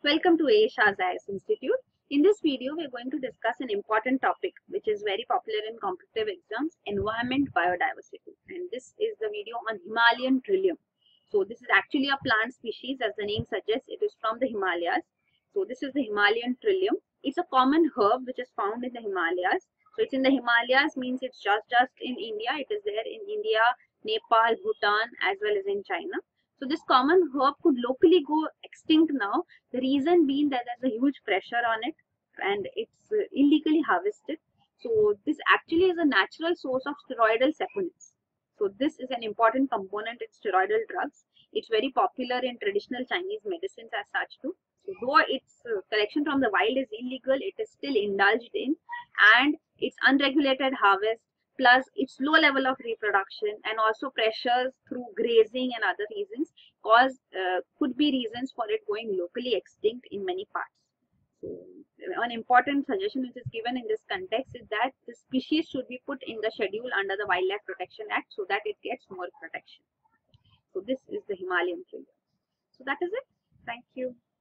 Welcome to Shah's IAS Institute. In this video, we are going to discuss an important topic which is very popular in competitive exams, environment biodiversity. And this is the video on Himalayan trillium. So this is actually a plant species, as the name suggests. It is from the Himalayas. So this is the Himalayan trillium. It's a common herb which is found in the Himalayas. So it's in the Himalayas means it's just in India. It is there in India, Nepal, Bhutan, as well as in China. So this common herb could locally go extinct now. The reason being that there's a huge pressure on it and it's illegally harvested. So this actually is a natural source of steroidal saponins. So this is an important component in steroidal drugs. It's very popular in traditional Chinese medicines as such too. So though its collection from the wild is illegal, it is still indulged in, and its unregulated harvest plus its low level of reproduction and also pressures through grazing and other reasons could be reasons for it going locally extinct in many parts. So an important suggestion which is given in this context is that the species should be put in the schedule under the Wildlife Protection Act so that it gets more protection. So this is the Himalayan trillium. So that is it. Thank you.